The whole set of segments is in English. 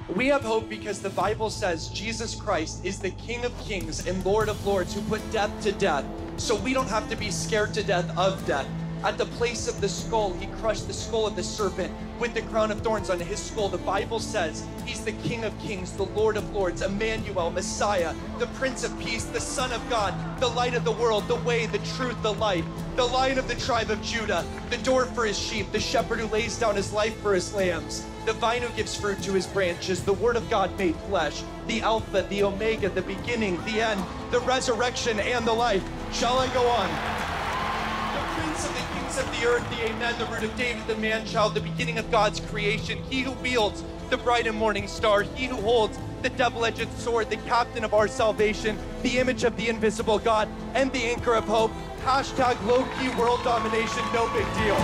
We have hope because the Bible says Jesus Christ is the King of Kings and Lord of Lords who put death to death. So we don't have to be scared to death of death. At the place of the skull, he crushed the skull of the serpent with the crown of thorns on his skull. The Bible says he's the King of Kings, the Lord of Lords, Emmanuel, Messiah, the Prince of Peace, the Son of God, the light of the world, the way, the truth, the life, the Lion of the tribe of Judah, the door for his sheep, the shepherd who lays down his life for his lambs, the vine who gives fruit to his branches, the word of God made flesh, the Alpha, the Omega, the beginning, the end, the resurrection, and the life. Shall I go on? The Prince of the kings of the earth, the Amen, the root of David, the man-child, the beginning of God's creation, he who wields the bright and morning star, he who holds the double-edged sword, the captain of our salvation, the image of the invisible God, and the anchor of hope. Hashtag low-key world domination, no big deal.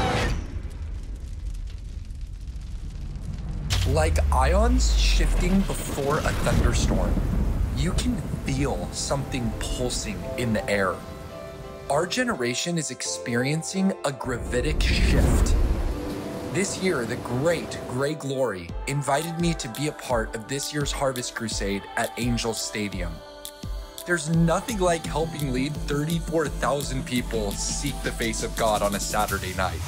Like ions shifting before a thunderstorm, you can feel something pulsing in the air. Our generation is experiencing a gravitic shift. This year, the great Greg Glory invited me to be a part of this year's Harvest Crusade at Angel Stadium. There's nothing like helping lead 34,000 people seek the face of God on a Saturday night.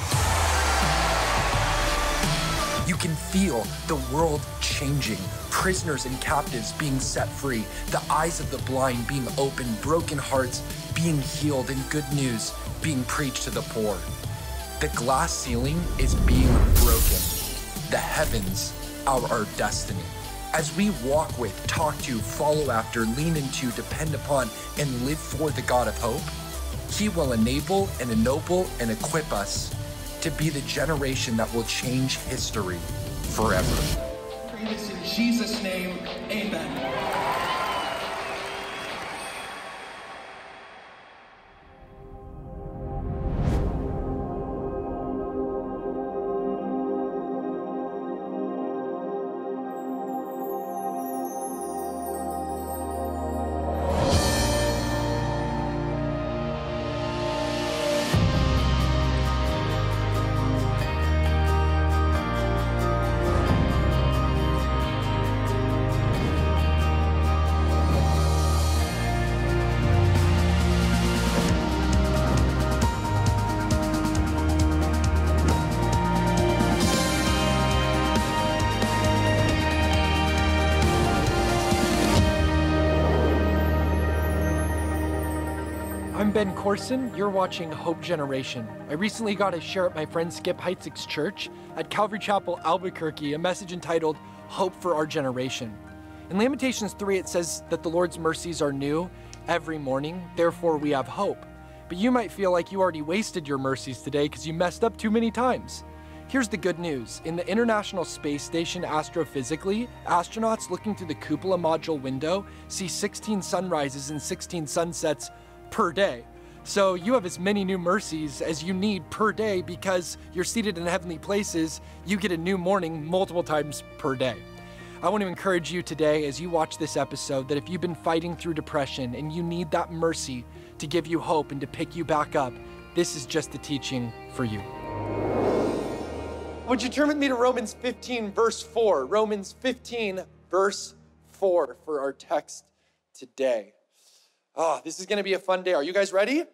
You can feel the world changing, prisoners and captives being set free, the eyes of the blind being opened, broken hearts being healed, and good news being preached to the poor. The glass ceiling is being broken. The heavens are our destiny. As we walk with, talk to, follow after, lean into, depend upon, and live for the God of hope, he will enable and ennoble and equip us to be the generation that will change history forever. Pray this in Jesus' name, amen. I'm Ben Courson, you're watching Hope Generation. I recently got to share at my friend Skip Heitzig's church at Calvary Chapel, Albuquerque, a message entitled, Hope for Our Generation. In Lamentations 3, it says that the Lord's mercies are new every morning, therefore we have hope. But you might feel like you already wasted your mercies today because you messed up too many times. Here's the good news. In the International Space Station astrophysically, astronauts looking through the cupola module window see 16 sunrises and 16 sunsets per day. So you have as many new mercies as you need per day because you're seated in heavenly places. You get a new morning multiple times per day. I want to encourage you today as you watch this episode that if you've been fighting through depression and you need that mercy to give you hope and to pick you back up, this is just the teaching for you. Would you turn with me to Romans 15, verse 4? Romans 15, verse 4 for our text today. Oh, this is going to be a fun day. Are you guys ready?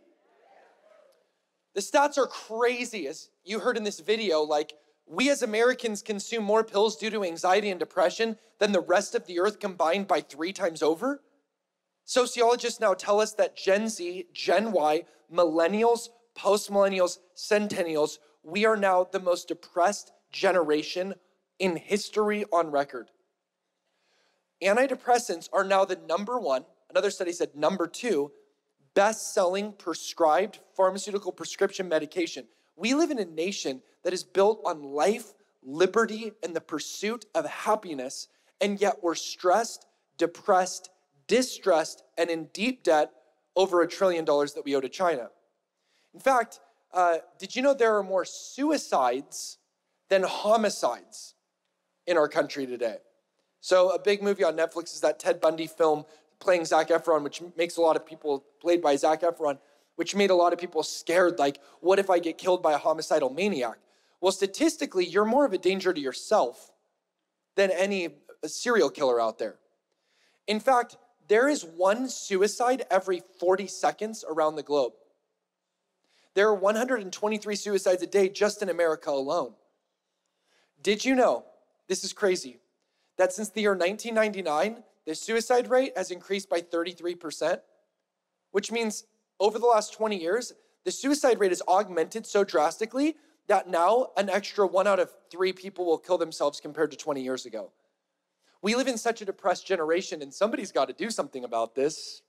The stats are crazy. As you heard in this video, like we as Americans consume more pills due to anxiety and depression than the rest of the earth combined by 3 times over. Sociologists now tell us that Gen Z, Gen Y, millennials, post-millennials, centennials, we are now the most depressed generation in history on record. Antidepressants are now the #1, another study said #2, best-selling prescribed pharmaceutical prescription medication. We live in a nation that is built on life, liberty, and the pursuit of happiness, and yet we're stressed, depressed, distressed, and in deep debt over $1 trillion that we owe to China. In fact, did you know there are more suicides than homicides in our country today? So a big movie on Netflix is that Ted Bundy film playing Zac Efron, which makes a lot of people, played by Zac Efron, which made a lot of people scared, like, what if I get killed by a homicidal maniac? Well, statistically, you're more of a danger to yourself than any a serial killer out there. In fact, there is one suicide every 40 seconds around the globe. There are 123 suicides a day just in America alone. Did you know, this is crazy, that since the year 1999, the suicide rate has increased by 33%, which means over the last 20 years, the suicide rate has augmented so drastically that now an extra 1 out of 3 people will kill themselves compared to 20 years ago. We live in such a depressed generation, and somebody's got to do something about this.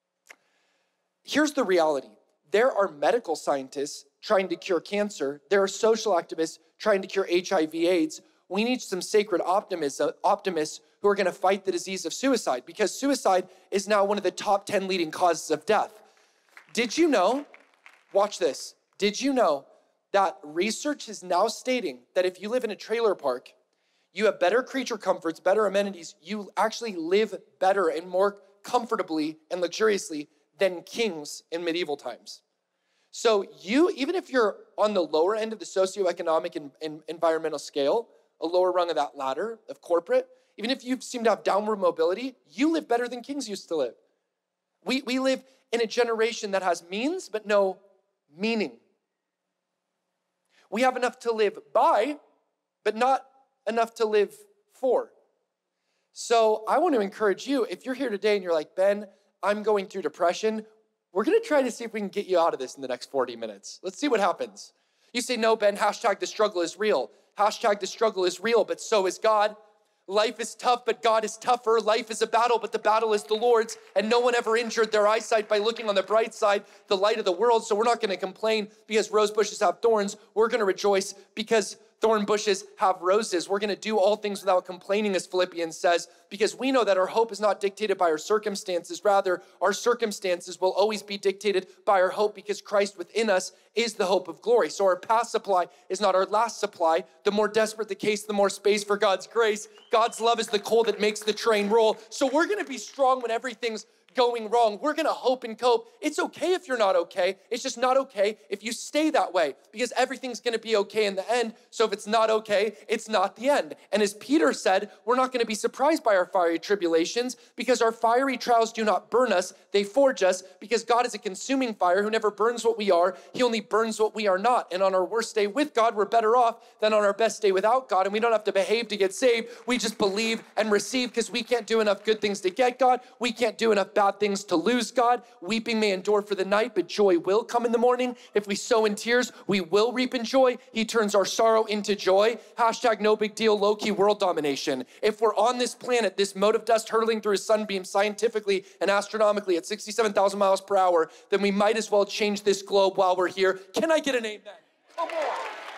Here's the reality. There are medical scientists trying to cure cancer. There are social activists trying to cure HIV/AIDS. We need some sacred optimists who are going to fight the disease of suicide, because suicide is now one of the top 10 leading causes of death. Did you know, watch this, did you know that research is now stating that if you live in a trailer park, you have better creature comforts, better amenities, you actually live better and more comfortably and luxuriously than kings in medieval times. So even if you're on the lower end of the socioeconomic and environmental scale, a lower rung of that ladder of corporate, even if you seem to have downward mobility, you live better than kings used to live. We live in a generation that has means but no meaning. We have enough to live by, but not enough to live for. So I want to encourage you, if you're here today and you're like, Ben, I'm going through depression, we're going to try to see if we can get you out of this in the next 40 minutes. Let's see what happens. You say, no, Ben, hashtag the struggle is real. Hashtag the struggle is real, but so is God. Life is tough, but God is tougher. Life is a battle, but the battle is the Lord's. And no one ever injured their eyesight by looking on the bright side, the light of the world. So we're not going to complain because rose bushes have thorns. We're going to rejoice because thorn bushes have roses. We're going to do all things without complaining, as Philippians says, because we know that our hope is not dictated by our circumstances. Rather, our circumstances will always be dictated by our hope, because Christ within us is the hope of glory. So our past supply is not our last supply. The more desperate the case, the more space for God's grace. God's love is the coal that makes the train roll. So we're going to be strong when everything's going wrong. We're going to hope and cope. It's okay if you're not okay. It's just not okay if you stay that way, because everything's going to be okay in the end. So if it's not okay, it's not the end. And as Peter said, we're not going to be surprised by our fiery tribulations, because our fiery trials do not burn us. They forge us, because God is a consuming fire who never burns what we are. He only burns what we are not. And on our worst day with God, we're better off than on our best day without God. And we don't have to behave to get saved. We just believe and receive, because we can't do enough good things to get God. We can't do enough bad things to lose God. Weeping may endure for the night, but joy will come in the morning. If we sow in tears, we will reap in joy. He turns our sorrow into joy. Hashtag no big deal, low-key world domination. If we're on this planet, this mote of dust hurtling through a sunbeam scientifically and astronomically at 67,000 miles per hour, then we might as well change this globe while we're here. Can I get an amen? Come on.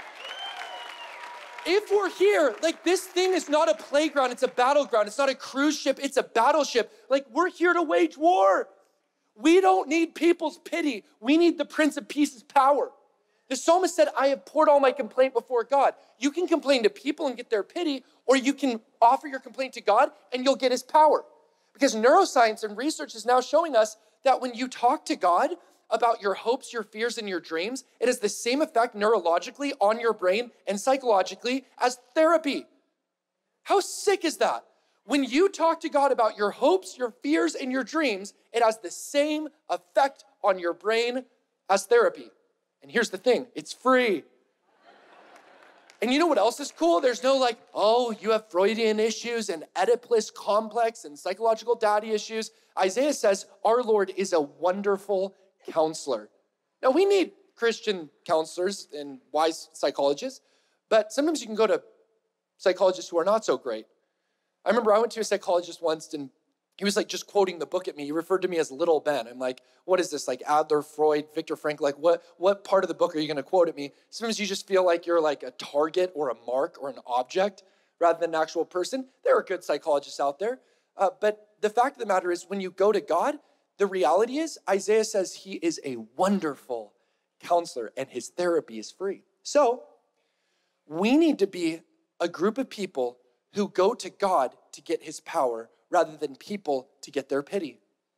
If we're here, like, this thing is not a playground, it's a battleground. It's not a cruise ship, it's a battleship. Like, we're here to wage war. We don't need people's pity. We need the Prince of Peace's power. The psalmist said, I have poured all my complaint before God. You can complain to people and get their pity, or you can offer your complaint to God and you'll get his power. Because neuroscience and research is now showing us that when you talk to God about your hopes, your fears, and your dreams, it has the same effect neurologically on your brain and psychologically as therapy. How sick is that? When you talk to God about your hopes, your fears, and your dreams, it has the same effect on your brain as therapy. And here's the thing, it's free. And you know what else is cool? There's no like, oh, you have Freudian issues and Oedipus complex and psychological daddy issues. Isaiah says, our Lord is a wonderful counselor. Now, we need Christian counselors and wise psychologists, but sometimes you can go to psychologists who are not so great. I remember I went to a psychologist once, and he was like just quoting the book at me. He referred to me as Little Ben. I'm like, what is this? Like Adler, Freud, Viktor Frankl, like what part of the book are you going to quote at me? Sometimes you just feel like you're like a target or a mark or an object rather than an actual person. There are good psychologists out there. But the fact of the matter is, when you go to God, the reality is Isaiah says he is a wonderful counselor and his therapy is free. So we need to be a group of people who go to God to get his power rather than people to get their pity.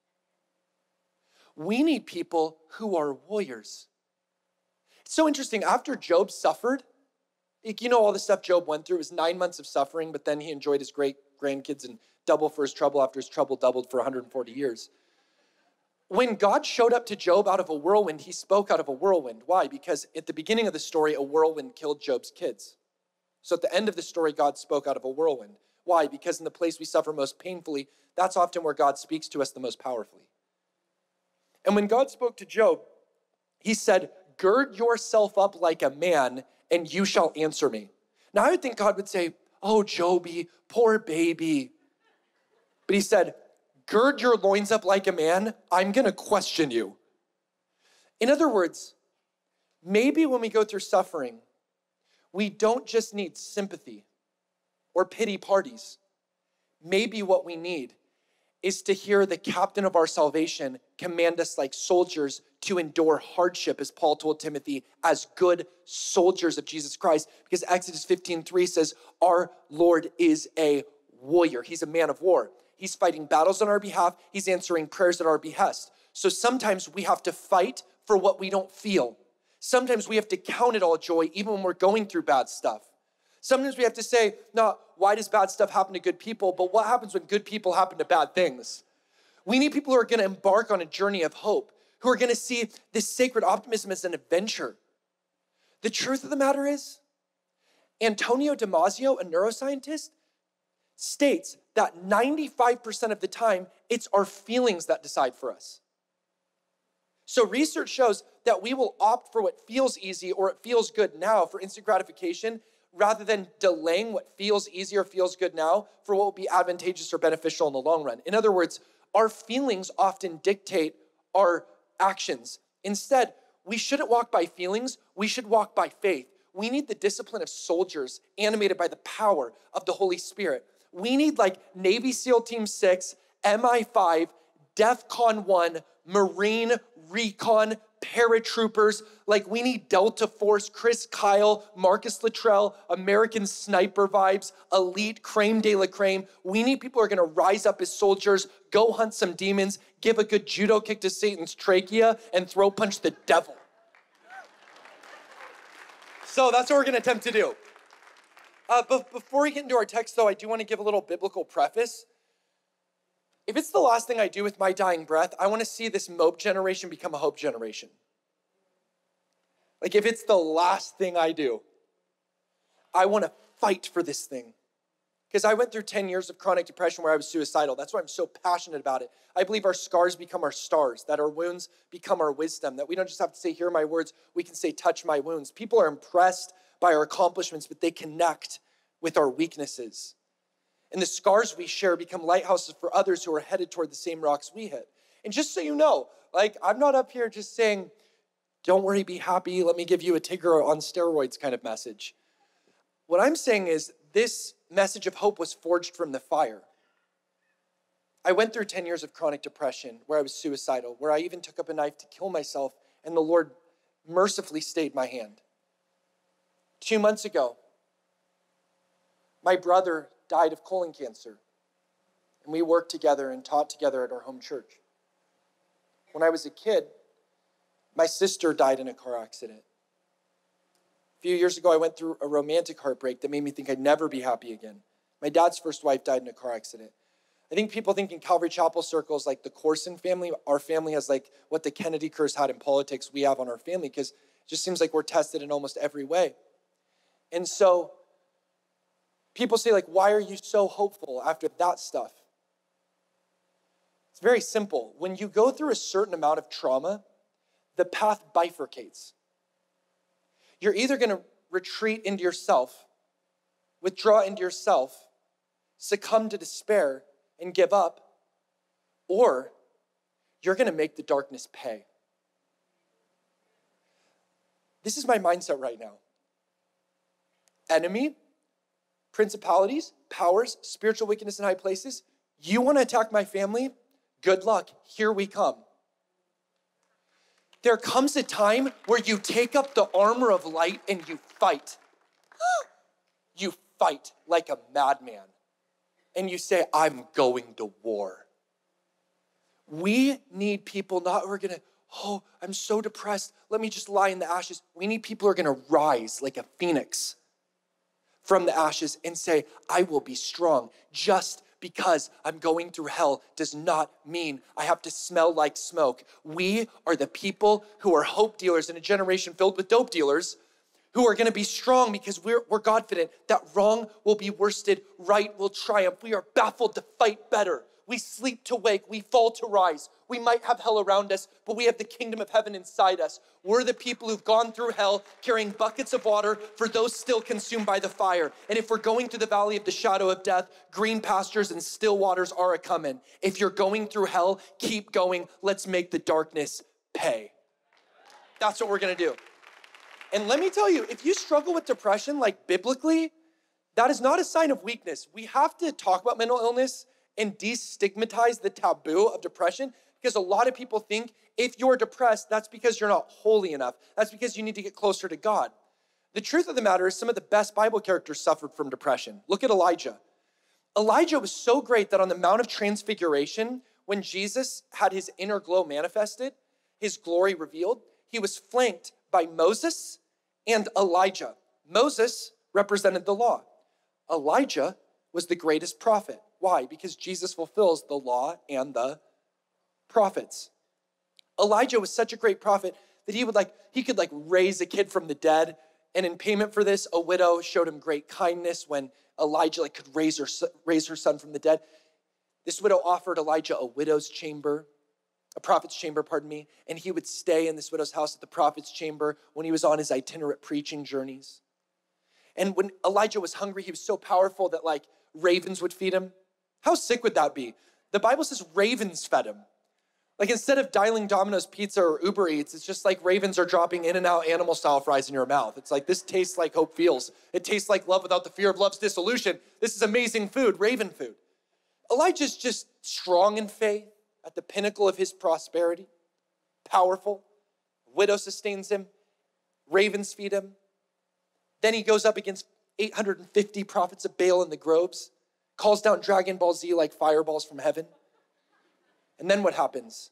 We need people who are warriors. It's so interesting. After Job suffered, You know all the stuff Job went through. It was 9 months of suffering, but then he enjoyed his great grandkids and double for his trouble after his trouble doubled for 140 years. When God showed up to Job out of a whirlwind, he spoke out of a whirlwind. Why? Because at the beginning of the story, a whirlwind killed Job's kids. So at the end of the story, God spoke out of a whirlwind. Why? Because in the place we suffer most painfully, that's often where God speaks to us the most powerfully. And when God spoke to Job, he said, gird yourself up like a man, and you shall answer me. Now, I would think God would say, oh, Joby, poor baby. But he said, gird your loins up like a man, I'm gonna question you. In other words, maybe when we go through suffering, we don't just need sympathy or pity parties. Maybe what we need is to hear the captain of our salvation command us like soldiers to endure hardship, as Paul told Timothy, as good soldiers of Jesus Christ. Because Exodus 15:3 says, our Lord is a warrior. He's a man of war. He's fighting battles on our behalf. He's answering prayers at our behest. So sometimes we have to fight for what we don't feel. Sometimes we have to count it all joy, even when we're going through bad stuff. Sometimes we have to say, no, why does bad stuff happen to good people? But what happens when good people happen to bad things? We need people who are going to embark on a journey of hope, who are going to see this sacred optimism as an adventure. The truth of the matter is, Antonio Damasio, a neuroscientist, states that 95% of the time, it's our feelings that decide for us. So research shows that we will opt for what feels easy or it feels good now for instant gratification, rather than delaying what feels easy or feels good now for what will be advantageous or beneficial in the long run. In other words, our feelings often dictate our actions. Instead, we shouldn't walk by feelings, we should walk by faith. We need the discipline of soldiers animated by the power of the Holy Spirit. We need like Navy SEAL Team 6, MI5, DEFCON 1, Marine Recon, paratroopers. Like we need Delta Force, Chris Kyle, Marcus Luttrell, American Sniper vibes, elite, creme de la creme. We need people who are gonna rise up as soldiers, go hunt some demons, give a good judo kick to Satan's trachea, and throw punch the devil. So that's what we're gonna attempt to do. But before we get into our text though, I do wanna give a little biblical preface. If it's the last thing I do with my dying breath, I wanna see this mope generation become a hope generation. Like if it's the last thing I do, I wanna fight for this thing. Because I went through 10 years of chronic depression where I was suicidal. That's why I'm so passionate about it. I believe our scars become our stars, that our wounds become our wisdom, that we don't just have to say, hear my words, we can say, touch my wounds. People are impressed by our accomplishments, but they connect with our weaknesses. And the scars we share become lighthouses for others who are headed toward the same rocks we hit. And just so you know, like I'm not up here just saying, don't worry, be happy, let me give you a Tigger on steroids kind of message. What I'm saying is this message of hope was forged from the fire. I went through 10 years of chronic depression where I was suicidal, where I even took up a knife to kill myself, and the Lord mercifully stayed my hand. 2 months ago, my brother died of colon cancer, and we worked together and taught together at our home church. When I was a kid, my sister died in a car accident. A few years ago, I went through a romantic heartbreak that made me think I'd never be happy again. My dad's first wife died in a car accident. I think people think in Calvary Chapel circles, like the Courson family, our family has like what the Kennedy curse had in politics we have on our family, because it just seems like we're tested in almost every way. And so people say, like, why are you so hopeful after that stuff? It's very simple. When you go through a certain amount of trauma, the path bifurcates. You're either going to retreat into yourself, withdraw into yourself, succumb to despair, and give up, or you're going to make the darkness pay. This is my mindset right now. Enemy, principalities, powers, spiritual wickedness in high places. You want to attack my family? Good luck. Here we come. There comes a time where you take up the armor of light and you fight. You fight like a madman. And you say, I'm going to war. We need people not who are going to, oh, I'm so depressed. Let me just lie in the ashes. We need people who are going to rise like a phoenix from the ashes and say, I will be strong. Just because I'm going through hell does not mean I have to smell like smoke. We are the people who are hope dealers in a generation filled with dope dealers who are going to be strong because we're confident that wrong will be worsted, right will triumph. We are baffled to fight better. We sleep to wake, we fall to rise. We might have hell around us, but we have the kingdom of heaven inside us. We're the people who've gone through hell carrying buckets of water for those still consumed by the fire. And if we're going through the valley of the shadow of death, green pastures and still waters are a-coming. If you're going through hell, keep going. Let's make the darkness pay. That's what we're gonna do. And let me tell you, if you struggle with depression, like biblically, that is not a sign of weakness. We have to talk about mental illness and destigmatize the taboo of depression, because a lot of people think if you're depressed, that's because you're not holy enough. That's because you need to get closer to God. The truth of the matter is some of the best Bible characters suffered from depression. Look at Elijah. Elijah was so great that on the Mount of Transfiguration, when Jesus had his inner glow manifested, his glory revealed, he was flanked by Moses and Elijah. Moses represented the law. Elijah was the greatest prophet. Why? Because Jesus fulfills the law and the prophets. Elijah was such a great prophet that he could raise a kid from the dead. And in payment for this, a widow showed him great kindness when Elijah could raise her son from the dead. This widow offered Elijah a widow's chamber, a prophet's chamber, pardon me, and he would stay in this widow's house at the prophet's chamber when he was on his itinerant preaching journeys. And when Elijah was hungry, he was so powerful that ravens would feed him. How sick would that be? The Bible says ravens fed him. Instead of dialing Domino's Pizza or Uber Eats, it's just ravens are dropping In-N-Out animal-style fries in your mouth. It's this tastes like hope feels. It tastes like love without the fear of love's dissolution. This is amazing food, raven food. Elijah's just strong in faith at the pinnacle of his prosperity, powerful. Widow sustains him. Ravens feed him. Then he goes up against 850 prophets of Baal in the groves, calls down Dragon Ball Z like fireballs from heaven. And then what happens?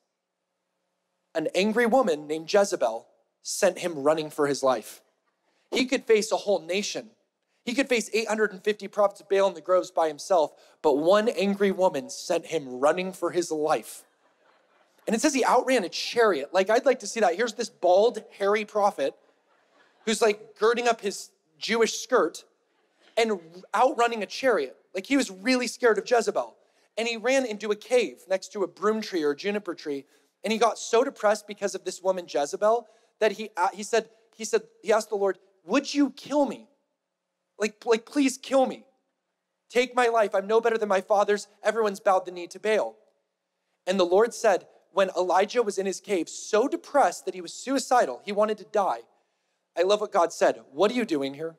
An angry woman named Jezebel sent him running for his life. He could face a whole nation. He could face 850 prophets of Baal in the groves by himself, but one angry woman sent him running for his life. And it says he outran a chariot. I'd like to see that. Here's this bald, hairy prophet who's girding up his Jewish skirt and outrunning a chariot. He was really scared of Jezebel. And he ran into a cave next to a broom tree or a juniper tree. And he got so depressed because of this woman Jezebel that he asked the Lord, would you kill me? Please kill me. Take my life. I'm no better than my fathers. Everyone's bowed the knee to Baal. And the Lord said, when Elijah was in his cave, so depressed that he was suicidal, he wanted to die. I love what God said. What are you doing here?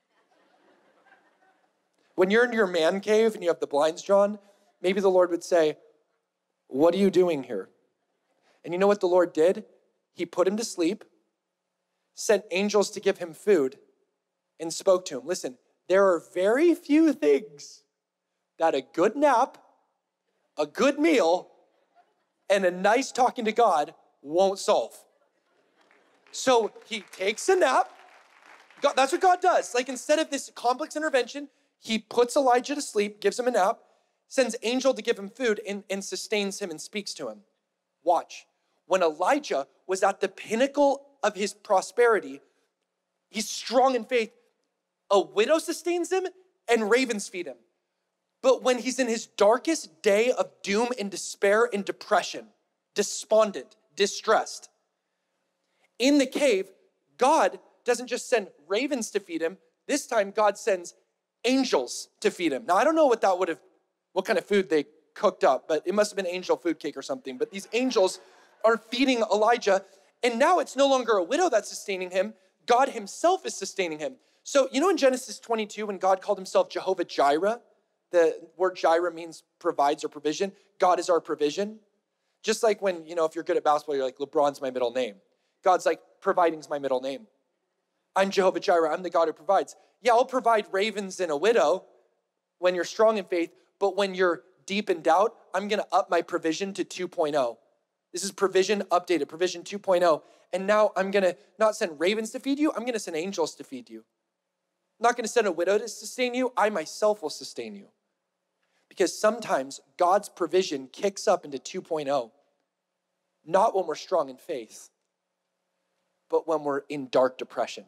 When you're in your man cave and you have the blinds drawn, maybe the Lord would say, what are you doing here? And you know what the Lord did? He put him to sleep, sent angels to give him food, and spoke to him. Listen, there are very few things that a good nap, a good meal, and a nice talking to God won't solve. So he takes a nap. That's what God does. Instead of this complex intervention, he puts Elijah to sleep, gives him a nap, sends angel to give him food, and sustains him and speaks to him. Watch. When Elijah was at the pinnacle of his prosperity, he's strong in faith. A widow sustains him and ravens feed him. But when he's in his darkest day of doom and despair and depression, despondent, distressed, in the cave, God doesn't just send ravens to feed him. This time, God sends angels to feed him. Now, I don't know what kind of food they cooked up, but it must have been angel food cake or something. But these angels are feeding Elijah, and now it's no longer a widow that's sustaining him. God himself is sustaining him. So, in Genesis 22, when God called himself Jehovah Jireh, the word Jireh means provides or provision. God is our provision. Just like when, if you're good at basketball, you're LeBron's my middle name. God's providing's my middle name. I'm Jehovah Jireh. I'm the God who provides. Yeah, I'll provide ravens and a widow when you're strong in faith, but when you're deep in doubt, I'm going to up my provision to 2.0. This is provision updated, provision 2.0. And now I'm going to not send ravens to feed you. I'm going to send angels to feed you. not going to send a widow to sustain you. I myself will sustain you. Because sometimes God's provision kicks up into 2.0. Not when we're strong in faith, but when we're in dark depression.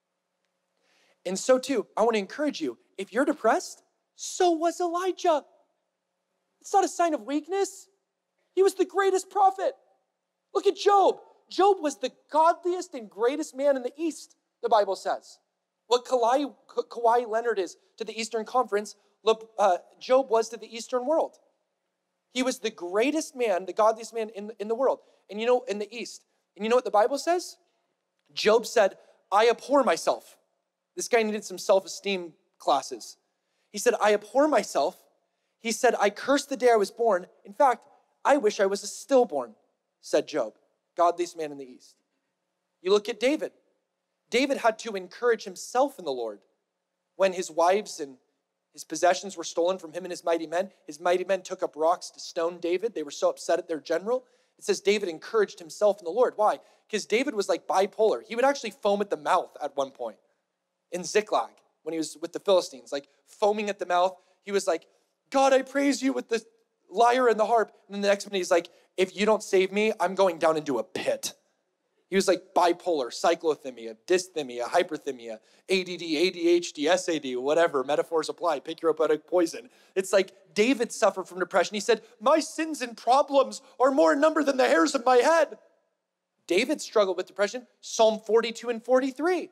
And so too, I want to encourage you, if you're depressed, so was Elijah. It's not a sign of weakness. He was the greatest prophet. Look at Job. Job was the godliest and greatest man in the East, the Bible says. What Kawhi Leonard is to the Eastern Conference, Job was to the Eastern world. He was the greatest man, the godliest man in the world. And you know, in the East. And you know what the Bible says? Job said, I abhor myself. This guy needed some self-esteem classes. He said, I abhor myself. He said, I curse the day I was born. In fact, I wish I was a stillborn, said Job, godliest man in the East. You look at David. David had to encourage himself in the Lord. When his wives and his possessions were stolen from him and his mighty men took up rocks to stone David. They were so upset at their general. It says David encouraged himself in the Lord. Why? Because David was like bipolar. He would actually foam at the mouth at one point in Ziklag when he was with the Philistines, like foaming at the mouth. He was like, God, I praise you with the lyre and the harp. And then the next minute he's like, if you don't save me, I'm going down into a pit. He was like bipolar, cyclothymia, dysthymia, hyperthymia, ADD, ADHD, SAD, whatever, metaphors apply, pick your poetic poison. It's like David suffered from depression. He said, my sins and problems are more in number than the hairs of my head. David struggled with depression, Psalm 42 and 43.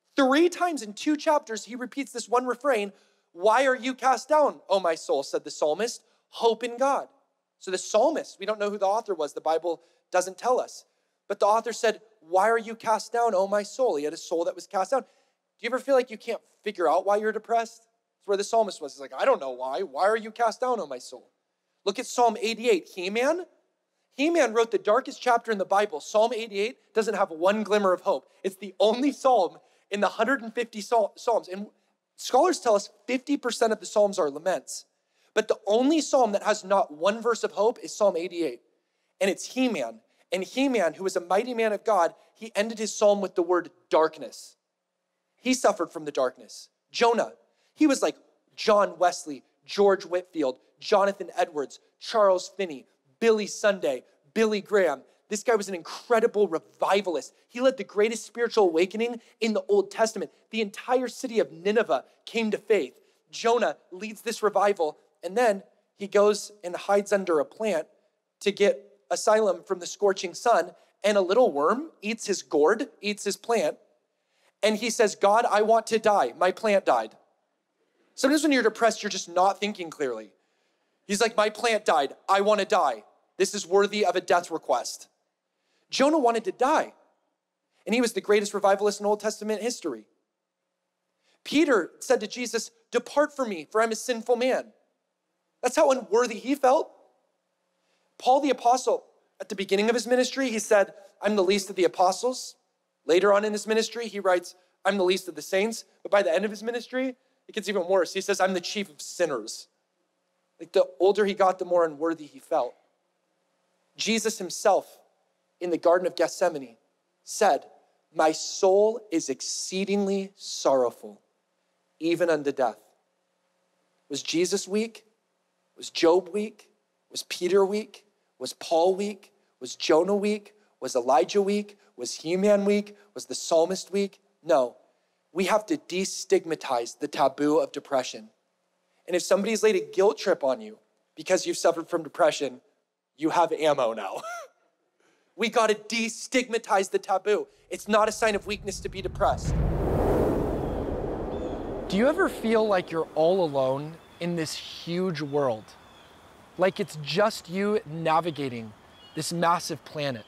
3 times in 2 chapters, he repeats this one refrain, why are you cast down, O my soul, said the psalmist, hope in God. So the psalmist, we don't know who the author was, the Bible doesn't tell us. But the author said, why are you cast down, O my soul? He had a soul that was cast down. Do you ever feel like you can't figure out why you're depressed? That's where the psalmist was. He's like, I don't know why. Why are you cast down, O my soul? Look at Psalm 88. He-Man wrote the darkest chapter in the Bible. Psalm 88 doesn't have one glimmer of hope. It's the only psalm in the 150 psalms. And scholars tell us 50% of the psalms are laments. But the only psalm that has not one verse of hope is Psalm 88. And it's He-Man. And He-Man, who was a mighty man of God, he ended his psalm with the word darkness. He suffered from the darkness. Jonah, he was like John Wesley, George Whitefield, Jonathan Edwards, Charles Finney, Billy Sunday, Billy Graham. This guy was an incredible revivalist. He led the greatest spiritual awakening in the Old Testament. The entire city of Nineveh came to faith. Jonah leads this revival, and then he goes and hides under a plant to get asylum from the scorching sun, and a little worm eats his gourd, eats his plant, and he says, God, I want to die. My plant died. Sometimes when you're depressed, you're just not thinking clearly. He's like, my plant died. I want to die. This is worthy of a death request. Jonah wanted to die, and he was the greatest revivalist in Old Testament history. Peter said to Jesus, depart from me, for I'm a sinful man. That's how unworthy he felt. Paul the apostle, at the beginning of his ministry, he said, I'm the least of the apostles. Later on in his ministry, he writes, I'm the least of the saints. But by the end of his ministry, it gets even worse. He says, I'm the chief of sinners. Like the older he got, the more unworthy he felt. Jesus himself, in the Garden of Gethsemane, said, my soul is exceedingly sorrowful, even unto death. Was Jesus weak? Was Job weak? Was Peter weak? Was Paul weak? Was Jonah weak? Was Elijah weak? Was He-Man weak? Was the psalmist weak? No. We have to destigmatize the taboo of depression. And if somebody's laid a guilt trip on you because you've suffered from depression, you have ammo now. We got to destigmatize the taboo. It's not a sign of weakness to be depressed. Do you ever feel like you're all alone in this huge world? Like it's just you navigating this massive planet?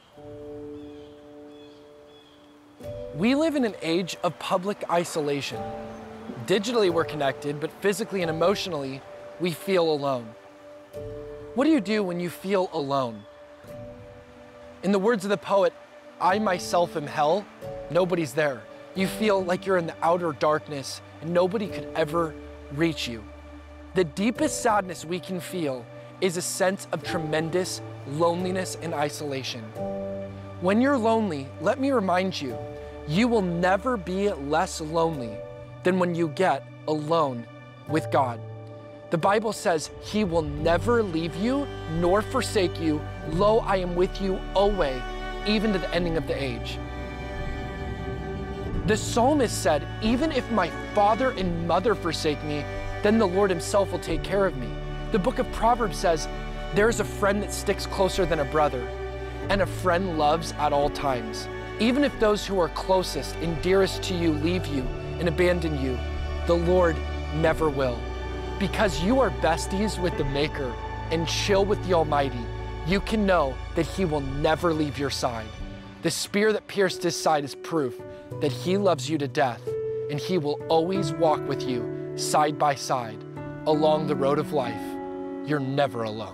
We live in an age of public isolation. Digitally, we're connected, but physically and emotionally, we feel alone. What do you do when you feel alone? In the words of the poet, I myself am hell, nobody's there. You feel like you're in the outer darkness and nobody could ever reach you. The deepest sadness we can feel is a sense of tremendous loneliness and isolation. When you're lonely, let me remind you, you will never be less lonely than when you get alone with God. The Bible says he will never leave you nor forsake you. Lo, I am with you always, even to the ending of the age. The psalmist said, even if my father and mother forsake me, then the Lord himself will take care of me. The book of Proverbs says, there is a friend that sticks closer than a brother, and a friend loves at all times. Even if those who are closest and dearest to you leave you and abandon you, the Lord never will. Because you are besties with the Maker and chill with the Almighty, you can know that he will never leave your side. The spear that pierced his side is proof that he loves you to death, and he will always walk with you side by side along the road of life. You're never alone.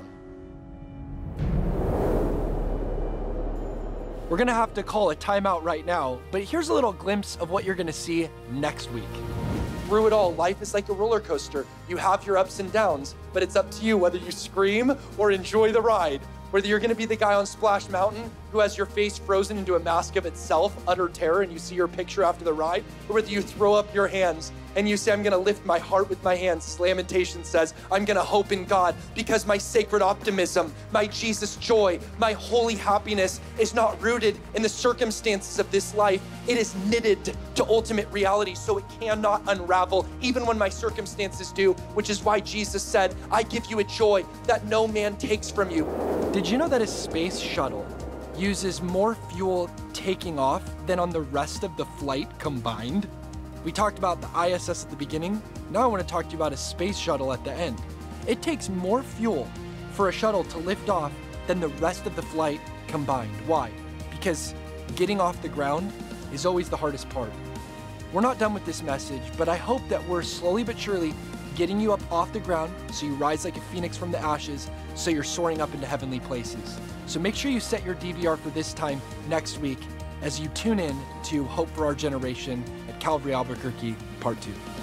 We're gonna have to call a timeout right now, but here's a little glimpse of what you're gonna see next week. Through it all, life is like a roller coaster. You have your ups and downs, but it's up to you whether you scream or enjoy the ride. Whether you're gonna be the guy on Splash Mountain who has your face frozen into a mask of itself, utter terror, and you see your picture after the ride, or whether you throw up your hands and you say, I'm gonna lift my heart with my hands. As Lamentation says, I'm gonna hope in God because my sacred optimism, my Jesus joy, my holy happiness is not rooted in the circumstances of this life. It is knitted to ultimate reality, so it cannot unravel, even when my circumstances do, which is why Jesus said, I give you a joy that no man takes from you. Did you know that a space shuttle uses more fuel taking off than on the rest of the flight combined? We talked about the ISS at the beginning. Now I want to talk to you about a space shuttle at the end. It takes more fuel for a shuttle to lift off than the rest of the flight combined. Why? Because getting off the ground is always the hardest part. We're not done with this message, but I hope that we're slowly but surely getting you up off the ground so you rise like a phoenix from the ashes, so you're soaring up into heavenly places. So make sure you set your DVR for this time next week as you tune in to Hope for Our Generation at Calvary Albuquerque, Part 2.